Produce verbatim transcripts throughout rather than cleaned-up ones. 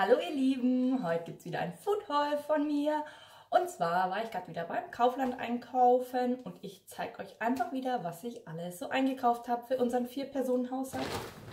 Hallo ihr Lieben, heute gibt es wieder ein Food Haul von mir. Und zwar war ich gerade wieder beim Kaufland einkaufen und ich zeige euch einfach wieder, was ich alles so eingekauft habe für unseren Vier-Personen-Haushalt.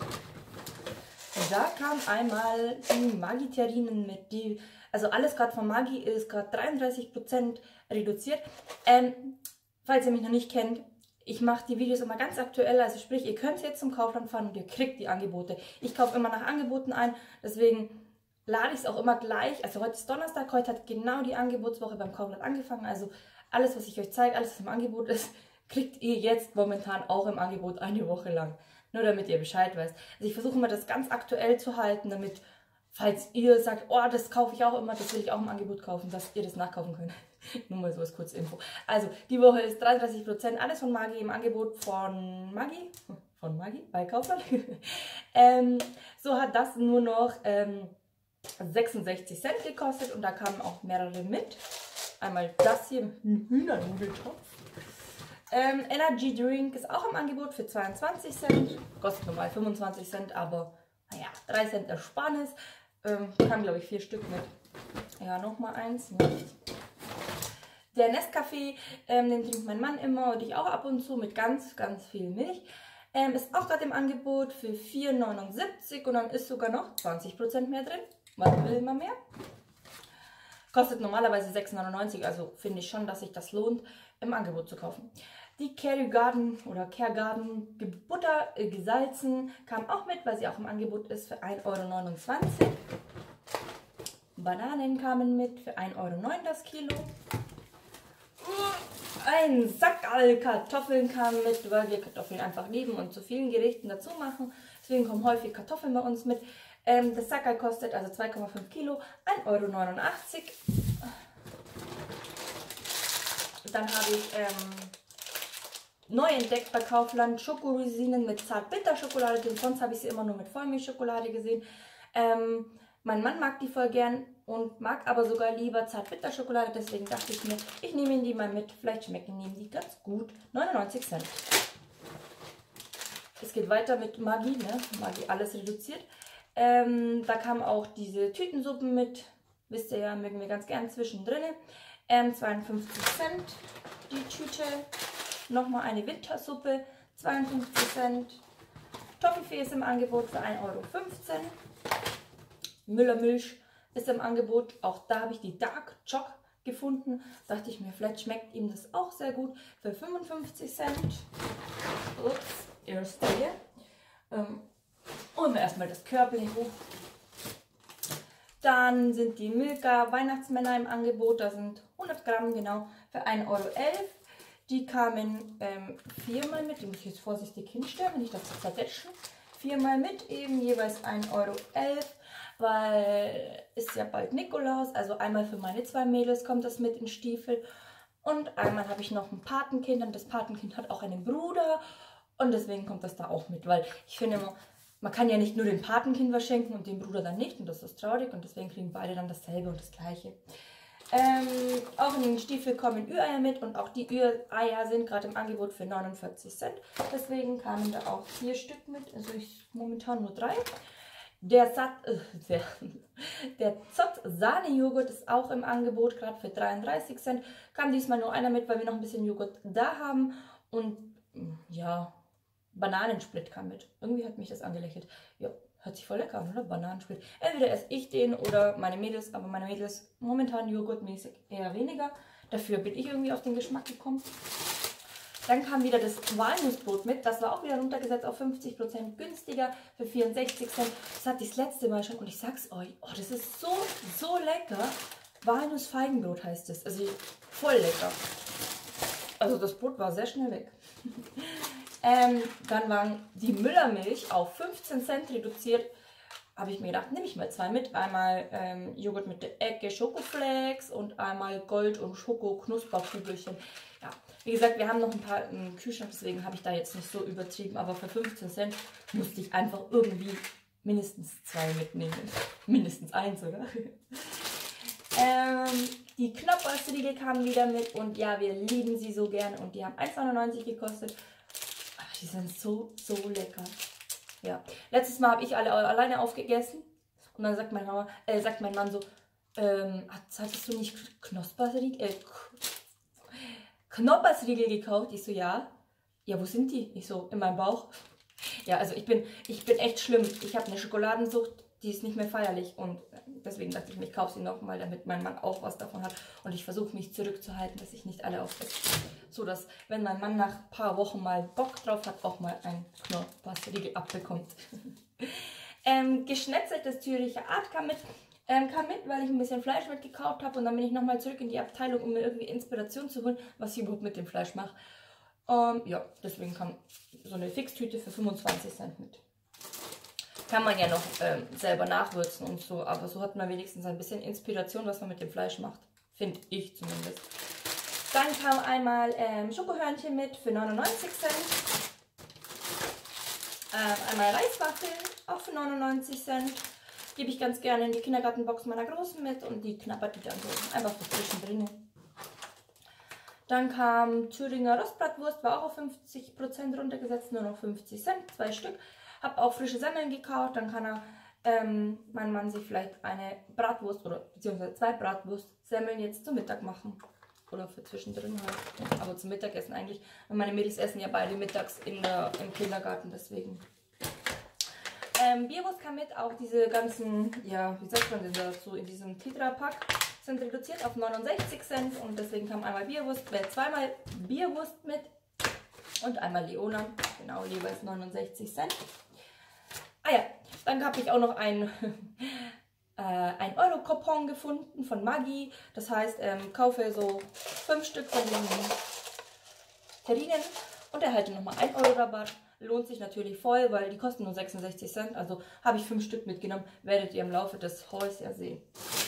Da kam einmal die Maggi-Terrinen mit, die, also alles gerade von Maggi ist gerade dreiunddreißig Prozent reduziert. Ähm, falls ihr mich noch nicht kennt, ich mache die Videos immer ganz aktuell, also sprich, ihr könnt jetzt zum Kaufland fahren und ihr kriegt die Angebote. Ich kaufe immer nach Angeboten ein, deswegen lade ich es auch immer gleich. Also heute ist Donnerstag, heute hat genau die Angebotswoche beim Kaufland angefangen. Also alles, was ich euch zeige, alles, was im Angebot ist, kriegt ihr jetzt momentan auch im Angebot eine Woche lang. Nur damit ihr Bescheid weißt. Also ich versuche immer das ganz aktuell zu halten, damit, falls ihr sagt, oh, das kaufe ich auch immer, das will ich auch im Angebot kaufen, dass ihr das nachkaufen könnt. Nur mal so als kurze Info. Also die Woche ist dreiunddreißig Prozent, alles von Maggi im Angebot von Maggi, von Maggi bei Kaufland. ähm, so hat das nur noch ähm, sechsundsechzig Cent gekostet und da kamen auch mehrere mit. Einmal das hier, ein Hühnernudeltopf. Ähm, Energy Drink ist auch im Angebot für zweiundzwanzig Cent. Kostet normal fünfundzwanzig Cent, aber naja, drei Cent Ersparnis. Ähm, kam glaube ich vier Stück mit. Ja, nochmal eins. Nicht. Der Nescafé, ähm, den trinkt mein Mann immer und ich auch ab und zu mit ganz, ganz viel Milch. Ähm, ist auch gerade im Angebot für vier neunundsiebzig und dann ist sogar noch zwanzig Prozent mehr drin. Man will immer mehr. Kostet normalerweise sechs neunundneunzig, also finde ich schon, dass sich das lohnt, im Angebot zu kaufen. Die Kerry Garden oder Care Garden Butter äh, gesalzen kam auch mit, weil sie auch im Angebot ist für ein Euro neunundzwanzig. Bananen kamen mit für ein Euro neun das Kilo. Ein Sack all Kartoffeln kam mit, weil wir Kartoffeln einfach lieben und zu vielen Gerichten dazu machen. Deswegen kommen häufig Kartoffeln bei uns mit. Ähm, das Sackerl kostet also zwei Komma fünf Kilo, ein Euro neunundachtzig. Dann habe ich ähm, neu entdeckt bei Kaufland Schokorosinen mit Zartbitterschokolade drin. Sonst habe ich sie immer nur mit Vollmilchschokolade gesehen. Ähm, mein Mann mag die voll gern und mag aber sogar lieber Zartbitterschokolade. Deswegen dachte ich mir, ich nehme ihn die mal mit. Vielleicht schmecken ihm die ganz gut. neunundneunzig Cent. Es geht weiter mit Maggi, ne? Maggi alles reduziert. Ähm, da kamen auch diese Tütensuppen mit. Wisst ihr ja, mögen wir ganz gern zwischendrin. Ähm, zweiundfünfzig Cent die Tüte. Nochmal eine Wintersuppe, zweiundfünfzig Cent. Toffifee ist im Angebot für ein Euro fünfzehn. Müller Milch ist im Angebot. Auch da habe ich die Dark Choc gefunden. Dachte ich mir, vielleicht schmeckt ihm das auch sehr gut. Für fünfundfünfzig Cent. Ups, erste hier. Ähm, und erstmal das Körbchen hoch. Dann sind die Milka Weihnachtsmänner im Angebot. Da sind hundert Gramm genau für ein Euro elf. Die kamen ähm, viermal mit. Die muss ich jetzt vorsichtig hinstellen, wenn ich das zersetschen. Viermal mit, eben jeweils ein Euro elf. Weil ist ja bald Nikolaus. Also einmal für meine zwei Mädels kommt das mit in Stiefel. Und einmal habe ich noch ein Patenkind. Und das Patenkind hat auch einen Bruder. Und deswegen kommt das da auch mit. Weil ich finde immer, man kann ja nicht nur dem Patenkind was schenken und dem Bruder dann nicht. Und das ist traurig. Und deswegen kriegen beide dann dasselbe und das Gleiche. Ähm, auch in den Stiefel kommen Ü-Eier mit. Und auch die Ü-Eier sind gerade im Angebot für neunundvierzig Cent. Deswegen kamen da auch vier Stück mit. Also ich momentan nur drei. Der, Sat, äh, der, der Zott-Sahne-Joghurt ist auch im Angebot, gerade für dreiunddreißig Cent. Kam diesmal nur einer mit, weil wir noch ein bisschen Joghurt da haben. Und ja, Bananensplit kam mit. Irgendwie hat mich das angelächelt. Ja, hört sich voll lecker an, oder? Bananensplit. Entweder esse ich den oder meine Mädels, aber meine Mädels momentan joghurtmäßig eher weniger. Dafür bin ich irgendwie auf den Geschmack gekommen. Dann kam wieder das Walnussbrot mit. Das war auch wieder runtergesetzt auf fünfzig Prozent günstiger für vierundsechzig Cent. Das hatte ich das letzte Mal schon und ich sag's euch, oh, das ist so, so lecker. Walnuss-Feigenbrot heißt es. Also voll lecker. Also das Brot war sehr schnell weg. ähm, dann waren die Müllermilch auf fünfzehn Cent reduziert. Habe ich mir gedacht, nehme ich mal zwei mit. Einmal ähm, Joghurt mit der Ecke Schokoflakes und einmal Gold- und Schoko-Knusperkugelchen. Ja, wie gesagt, wir haben noch ein paar im Kühlschrank, deswegen habe ich da jetzt nicht so übertrieben. Aber für fünfzehn Cent musste ich einfach irgendwie mindestens zwei mitnehmen. Mindestens eins, oder? ähm, die Knoppersriegel kamen wieder mit und ja, wir lieben sie so gern. Und die haben eins neunundneunzig gekostet. Ach, die sind so, so lecker. Ja, letztes Mal habe ich alle alleine aufgegessen Und dann sagt meine Mama, äh, sagt mein Mann so, ähm, hattest du nicht Knusperriegel, äh, Knoppersriegel gekauft? Ich so, ja. Ja, wo sind die? Ich so, in meinem Bauch. Ja, also ich bin, ich bin echt schlimm. Ich habe eine Schokoladensucht, die ist nicht mehr feierlich. Und deswegen dachte ich mir, ich kaufe sie nochmal, damit mein Mann auch was davon hat. Und ich versuche mich zurückzuhalten, dass ich nicht alle aufesse. So dass, wenn mein Mann nach ein paar Wochen mal Bock drauf hat, auch mal ein Knoppersriegel abbekommt. ähm, geschnetzeltes Züricher Art kam mit. Ähm, kam mit, weil ich ein bisschen Fleisch mitgekauft habe. Und dann bin ich nochmal zurück in die Abteilung, um mir irgendwie Inspiration zu holen, was ich überhaupt mit dem Fleisch mache. Ähm, ja, deswegen kam so eine Fixtüte für fünfundzwanzig Cent mit. Kann man ja noch ähm, selber nachwürzen und so, aber so hat man wenigstens ein bisschen Inspiration, was man mit dem Fleisch macht. Finde ich zumindest. Dann kam einmal ähm, Schokohörnchen mit für neunundneunzig Cent. Ähm, einmal Reiswaffeln, auch für neunundneunzig Cent. Gebe ich ganz gerne in die Kindergartenbox meiner Großen mit und die knabbert die dann so einfach so zwischendrin. Dann kam Thüringer Rostbratwurst, war auch auf fünfzig Prozent runtergesetzt, nur noch fünfzig Cent, zwei Stück. Habe auch frische Semmeln gekauft, dann kann er, ähm, mein Mann sich vielleicht eine Bratwurst oder beziehungsweise zwei Bratwurst-Semmeln jetzt zum Mittag machen. Oder für zwischendrin halt. Aber zum Mittagessen eigentlich. Und meine Mädels essen ja beide mittags in der, im Kindergarten, deswegen. Ähm, Bierwurst kam mit, auch diese ganzen, ja, wie sagt man denn dazu, in diesem Tetra-Pack. Sind reduziert auf neunundsechzig Cent und deswegen kam einmal Bierwurst, äh, zweimal Bierwurst mit und einmal Leona, genau, jeweils neunundsechzig Cent. Ah ja, dann habe ich auch noch ein, äh, ein Euro-Coupon gefunden von Maggi. Das heißt, ähm, kaufe so fünf Stück von den Terrinen und erhalte nochmal ein Euro Rabatt. Lohnt sich natürlich voll, weil die kosten nur sechsundsechzig Cent. Also habe ich fünf Stück mitgenommen, werdet ihr im Laufe des Hauls ja sehen.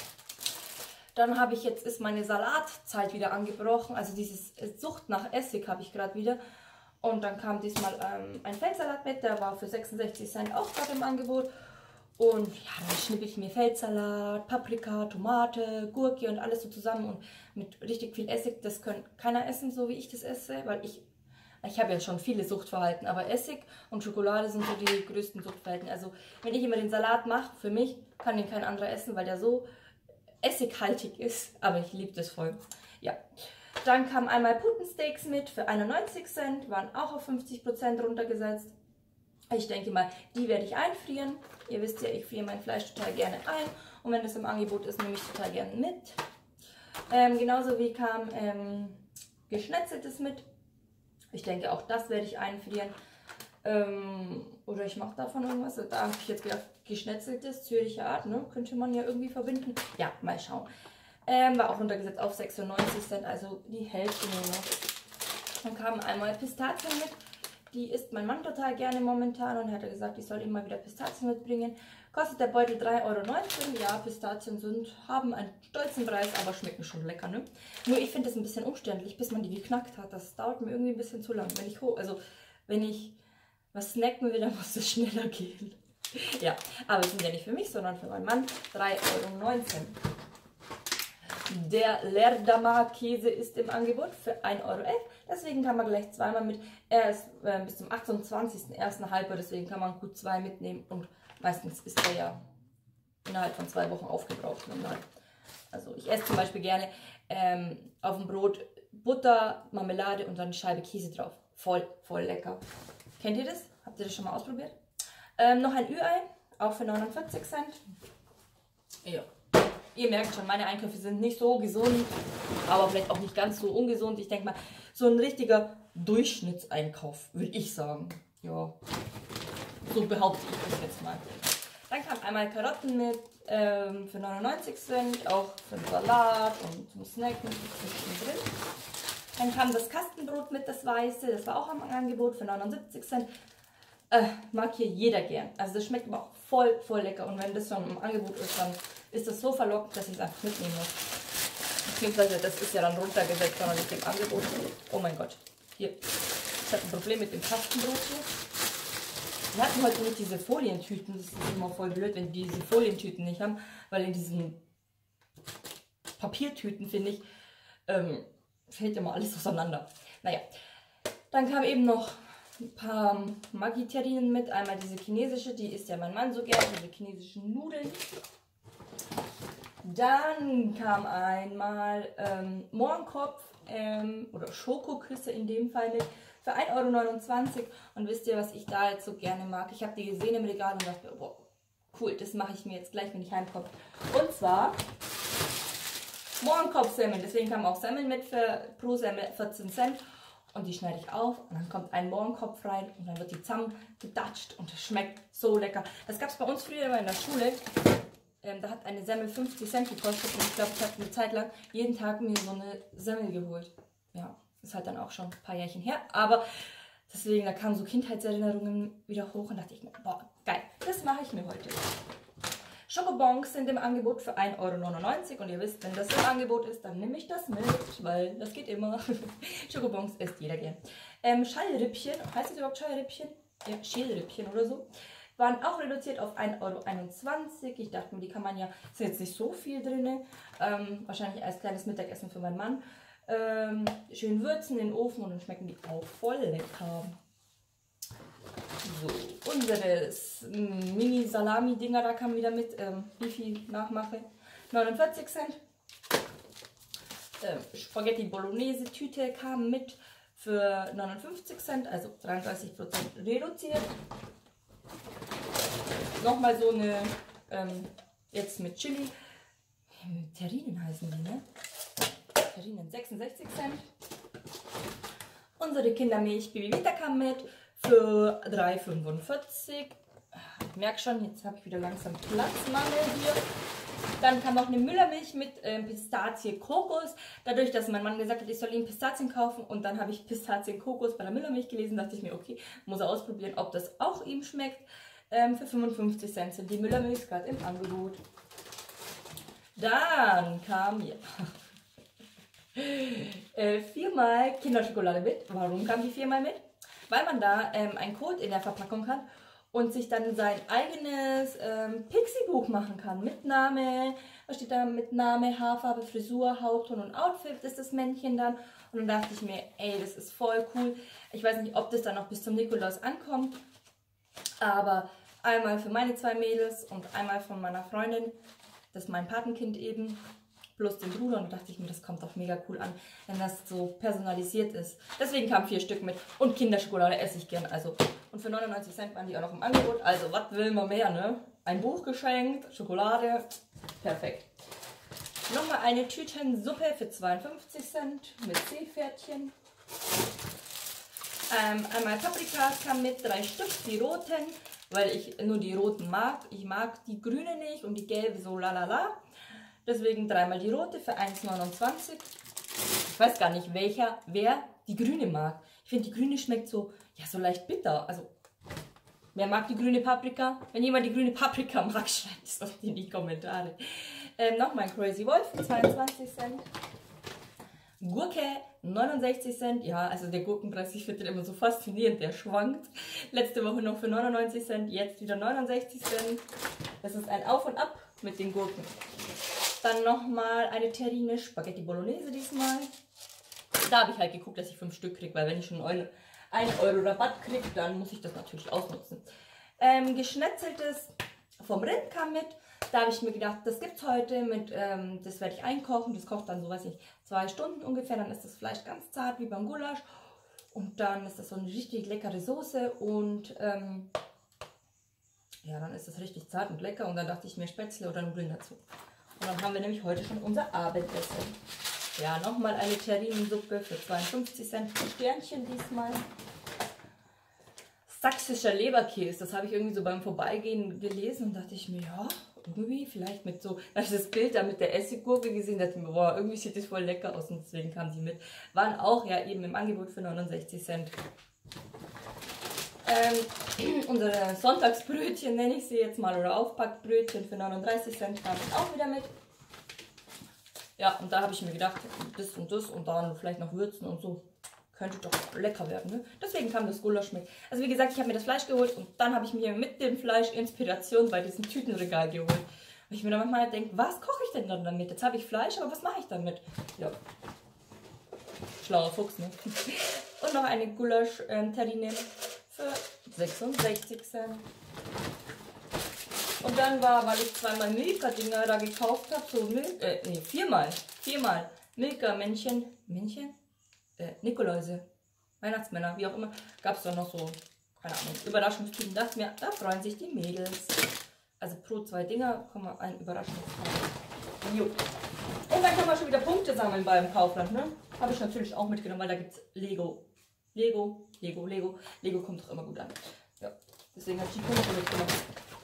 Dann habe ich jetzt, ist meine Salatzeit wieder angebrochen, also dieses Sucht nach Essig habe ich gerade wieder. Und dann kam diesmal ähm, ein Feldsalat mit, der war für sechsundsechzig Cent auch gerade im Angebot. Und ja, dann schnippe ich mir Feldsalat, Paprika, Tomate, Gurke und alles so zusammen und mit richtig viel Essig. Das kann keiner essen, so wie ich das esse, weil ich, ich habe ja schon viele Suchtverhalten, aber Essig und Schokolade sind so die größten Suchtverhalten. Also wenn ich immer den Salat mache, für mich kann den kein anderer essen, weil der so essighaltig ist, aber ich liebe das voll. Ja. Dann kamen einmal Putensteaks mit für einundneunzig Cent, waren auch auf fünfzig Prozent runtergesetzt. Ich denke mal, die werde ich einfrieren. Ihr wisst ja, ich friere mein Fleisch total gerne ein und wenn es im Angebot ist, nehme ich total gerne mit. Ähm, genauso wie kam ähm, Geschnetzeltes mit. Ich denke, auch das werde ich einfrieren. Ähm, oder ich mache davon irgendwas. Da habe ich jetzt gedacht, geschnetzeltes, Züricher Art, ne? Könnte man ja irgendwie verbinden. Ja, mal schauen. Ähm, war auch runtergesetzt auf sechsundneunzig Cent, also die Hälfte nur noch. Dann kamen einmal Pistazien mit. Die isst mein Mann total gerne momentan und hat gesagt, ich soll ihm mal wieder Pistazien mitbringen. Kostet der Beutel drei Euro neunzehn. Ja, Pistazien sind, haben einen stolzen Preis, aber schmecken schon lecker, ne? Nur ich finde es ein bisschen umständlich, bis man die geknackt hat. Das dauert mir irgendwie ein bisschen zu lang. Wenn ich hoch, also wenn ich was snacken will, dann muss es schneller gehen. Ja, aber es sind ja nicht für mich, sondern für meinen Mann. drei Euro neunzehn. Der Lerdammer Käse ist im Angebot für ein Euro elf. Deswegen kann man gleich zweimal mit. Er ist äh, bis zum achtundzwanzigsten ersten halber, deswegen kann man gut zwei mitnehmen. Und meistens ist er ja innerhalb von zwei Wochen aufgebraucht. Also ich esse zum Beispiel gerne ähm, auf dem Brot Butter, Marmelade und dann eine Scheibe Käse drauf. Voll, voll lecker. Kennt ihr das? Habt ihr das schon mal ausprobiert? Ähm, noch ein Ü-Ei, auch für neunundvierzig Cent. Ja. Ihr merkt schon, meine Einkäufe sind nicht so gesund, aber vielleicht auch nicht ganz so ungesund. Ich denke mal, so ein richtiger Durchschnittseinkauf, würde ich sagen. Ja, so behaupte ich das jetzt mal. Dann kam einmal Karotten mit ähm, für neunundneunzig Cent, auch für den Salat und zum Snacken zwischendrin. Dann kam das Kastenbrot mit, das Weiße, das war auch am Angebot für neunundsiebzig Cent. Äh, mag hier jeder gern. Also das schmeckt aber auch voll, voll lecker. Und wenn das schon im Angebot ist, dann ist das so verlockend, dass ich es einfach mitnehmen muss. Beziehungsweise das ist ja dann runtergesetzt, sondern nicht im Angebot. Oh mein Gott. Hier. Ich habe ein Problem mit dem Kastenbrot hier. Wir hatten heute nicht diese Folientüten. Das ist immer voll blöd, wenn die diese Folientüten nicht haben. Weil in diesen Papiertüten, finde ich, ähm, fällt immer alles auseinander. Naja. Dann kam eben noch ein paar Maggi-Terrinen mit. Einmal diese chinesische, die isst ja mein Mann so gerne, diese chinesischen Nudeln. Dann kam einmal ähm, Mohrenkopf ähm, oder Schokoküsse in dem Fall mit für ein Euro neunundzwanzig. Und wisst ihr, was ich da jetzt so gerne mag? Ich habe die gesehen im Regal und dachte, boah, cool, das mache ich mir jetzt gleich, wenn ich heimkomme. Und zwar Mohrenkopfsemmeln. Deswegen kamen auch Semmeln mit für pro Semmel vierzehn Cent. Und die schneide ich auf und dann kommt ein Mohrenkopf rein und dann wird die zusammen gedatscht und es schmeckt so lecker. Das gab es bei uns früher immer in der Schule. Ähm, da hat eine Semmel fünfzig Cent gekostet und ich glaube, ich habe eine Zeit lang jeden Tag mir so eine Semmel geholt. Ja, ist halt dann auch schon ein paar Jährchen her. Aber deswegen, da kamen so Kindheitserinnerungen wieder hoch und dachte ich mir, boah, geil, das mache ich mir heute. Schokobons sind im Angebot für ein Euro neunundneunzig und ihr wisst, wenn das im Angebot ist, dann nehme ich das mit, weil das geht immer. Schokobons isst jeder gern. Ähm, Schallrippchen, heißt das überhaupt Schallrippchen? Ja, Schälrippchen oder so. Waren auch reduziert auf ein Euro einundzwanzig. Ich dachte mir, die kann man ja, ist jetzt nicht so viel drin. Ähm, wahrscheinlich als kleines Mittagessen für meinen Mann. Ähm, schön würzen in den Ofen und dann schmecken die auch voll lecker. So, unsere Mini-Salami-Dinger, da kam wieder mit, ähm, wie viel Nachmache? neunundvierzig Cent. Ähm, Spaghetti Bolognese-Tüte kam mit für neunundfünfzig Cent, also dreiunddreißig Prozent reduziert. Nochmal so eine, ähm, jetzt mit Chili. Terrinen heißen die, ne? Terrinen, sechsundsechzig Cent. Unsere Kindermilch Baby Vita kam mit für drei fünfundvierzig. Ich merke schon, jetzt habe ich wieder langsam Platzmangel hier. Dann kam noch eine Müllermilch mit ähm, Pistazie Kokos. Dadurch, dass mein Mann gesagt hat, ich soll ihm Pistazien kaufen und dann habe ich Pistazien Kokos bei der Müllermilch gelesen, dachte ich mir, okay, muss er ausprobieren, ob das auch ihm schmeckt. Ähm, für fünfundfünfzig Cent sind die Müllermilch gerade im Angebot. Dann kam hier äh, viermal Kinderschokolade mit. Warum kam die viermal mit? Weil man da ähm, einen Code in der Verpackung hat und sich dann sein eigenes ähm, Pixie-Buch machen kann. Mit Name, was steht da? Mit Name, Haarfarbe, Frisur, Hautton und Outfit ist das Männchen dann. Und dann dachte ich mir, ey, das ist voll cool. Ich weiß nicht, ob das dann noch bis zum Nikolaus ankommt. Aber einmal für meine zwei Mädels und einmal von meiner Freundin, das ist mein Patenkind eben, plus den Bruder. Und da dachte ich mir, das kommt doch mega cool an, wenn das so personalisiert ist. Deswegen kamen vier Stück mit. Und Kinderschokolade esse ich gern. Also. Und für neunundneunzig Cent waren die auch noch im Angebot. Also, was will man mehr, ne? Ein Buch geschenkt, Schokolade, perfekt. Nochmal eine Tütensuppe für zweiundfünfzig Cent mit Seepferdchen. Ähm, einmal Paprikas kam mit, drei Stück, die roten, weil ich nur die roten mag. Ich mag die grüne nicht und die gelbe so lalala. Deswegen dreimal die rote für eins neunundzwanzig. Ich weiß gar nicht, welcher, wer die grüne mag. Ich finde, die grüne schmeckt so, ja, so leicht bitter. Also, wer mag die grüne Paprika? Wenn jemand die grüne Paprika mag, schreibt es doch in die Kommentare. Ähm, Nochmal Crazy Wolf für zweiundzwanzig Cent. Gurke neunundsechzig Cent. Ja, also der Gurkenpreis, ich finde den immer so faszinierend, der schwankt. Letzte Woche noch für neunundneunzig Cent, jetzt wieder neunundsechzig Cent. Das ist ein Auf und Ab mit den Gurken. Dann nochmal eine Terrine Spaghetti Bolognese diesmal. Da habe ich halt geguckt, dass ich fünf Stück kriege, weil wenn ich schon einen Euro Rabatt kriege, dann muss ich das natürlich ausnutzen. Ähm, geschnetzeltes vom Rind kam mit. Da habe ich mir gedacht, das gibt es heute mit, ähm, das werde ich einkochen. Das kocht dann so, weiß ich, zwei Stunden ungefähr. Dann ist das Fleisch ganz zart wie beim Gulasch. Und dann ist das so eine richtig leckere Soße. Und ähm, ja, dann ist das richtig zart und lecker. Und dann dachte ich mir Spätzle oder Nudeln dazu. Und dann haben wir nämlich heute schon unser Abendessen. Ja, nochmal eine Terrinensuppe für zweiundfünfzig Cent. Sternchen diesmal. Sächsischer Leberkäse. Das habe ich irgendwie so beim Vorbeigehen gelesen und dachte ich mir, ja, irgendwie vielleicht mit so, da habe ich das Bild da mit der Essiggurke gesehen, dachte ich mir, boah, irgendwie sieht das voll lecker aus und deswegen kamen die mit. Waren auch ja eben im Angebot für neunundsechzig Cent. Ähm, unsere Sonntagsbrötchen nenne ich sie jetzt mal, oder Aufpackbrötchen für neununddreißig Cent kamen auch wieder mit. Ja, und da habe ich mir gedacht, das und das und dann vielleicht noch würzen und so. Könnte doch lecker werden, ne? Deswegen kam das Gulasch mit. Also wie gesagt, ich habe mir das Fleisch geholt und dann habe ich mir mit dem Fleisch Inspiration bei diesem Tütenregal geholt. Und ich mir dann manchmal denke, was koche ich denn dann damit? Jetzt habe ich Fleisch, aber was mache ich damit? Ja. Schlauer Fuchs, ne? Und noch eine Gulasch-Terrine für sechsundsechzig Cent. Und dann war, weil ich zweimal Milka-Dinger da gekauft habe, so Milk, äh, nee, viermal, viermal Milka-Männchen, Männchen? Äh, Nikoläuse, Weihnachtsmänner, wie auch immer, gab es dann noch so, keine Ahnung, Überraschungstüten. Dachte mir, da freuen sich die Mädels. Also pro zwei Dinger kommen wir ein Überraschungstüten. Jo. Und dann kann man schon wieder Punkte sammeln beim Kaufland, ne? Habe ich natürlich auch mitgenommen, weil da gibt es Lego. Lego, Lego, Lego. Lego kommt doch immer gut an. Ja, deswegen habe ich die Punkte mitgenommen.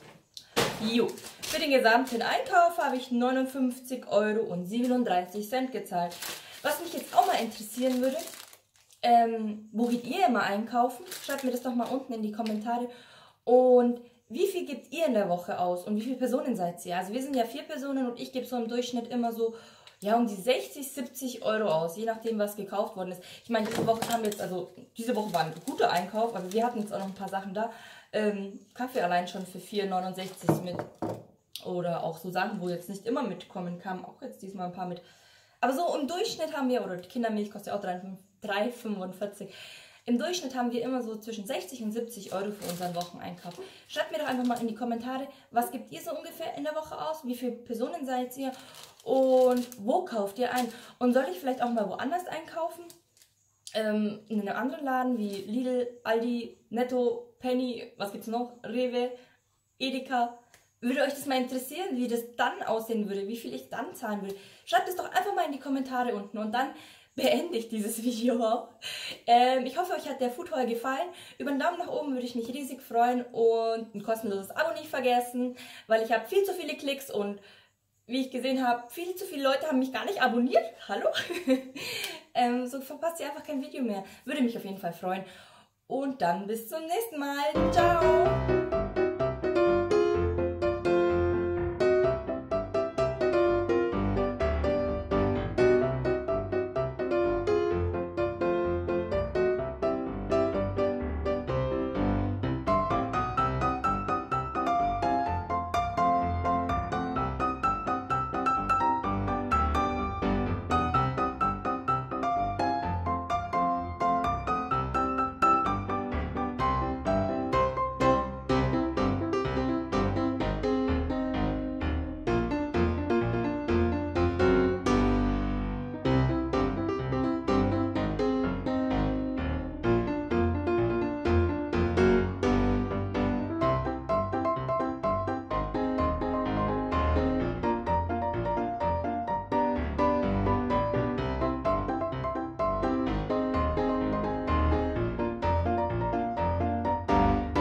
Jo, für den gesamten Einkauf habe ich neunundfünfzig Euro siebenunddreißig gezahlt. Was mich jetzt auch mal interessieren würde, ähm, wo geht ihr immer einkaufen? Schreibt mir das doch mal unten in die Kommentare. Und wie viel gebt ihr in der Woche aus? Und wie viele Personen seid ihr? Also wir sind ja vier Personen und ich gebe so im Durchschnitt immer so, ja, um die sechzig, siebzig Euro aus, je nachdem, was gekauft worden ist. Ich meine, diese Woche haben wir jetzt, also diese Woche war ein guter Einkauf, aber wir hatten jetzt auch noch ein paar Sachen da. Ähm, Kaffee allein schon für vier neunundsechzig mit. Oder auch so Sachen, wo jetzt nicht immer mitkommen, kamen auch jetzt diesmal ein paar mit. Aber so im Durchschnitt haben wir, oder die Kindermilch kostet ja auch drei fünfundvierzig. Im Durchschnitt haben wir immer so zwischen sechzig und siebzig Euro für unseren Wocheneinkauf. Schreibt mir doch einfach mal in die Kommentare, was gebt ihr so ungefähr in der Woche aus? Wie viele Personen seid ihr? Und wo kauft ihr ein? Und soll ich vielleicht auch mal woanders einkaufen? Ähm, in einem anderen Laden wie Lidl, Aldi, Netto, Penny, was gibt's noch? Rewe, Edeka. Würde euch das mal interessieren, wie das dann aussehen würde, wie viel ich dann zahlen würde? Schreibt es doch einfach mal in die Kommentare unten und dann beende ich dieses Video. Ähm, ich hoffe, euch hat der Food Haul gefallen. Über einen Daumen nach oben würde ich mich riesig freuen und ein kostenloses Abo nicht vergessen, weil ich habe viel zu viele Klicks und wie ich gesehen habe, viel zu viele Leute haben mich gar nicht abonniert. Hallo? ähm, so verpasst ihr einfach kein Video mehr. Würde mich auf jeden Fall freuen. Und dann bis zum nächsten Mal. Ciao!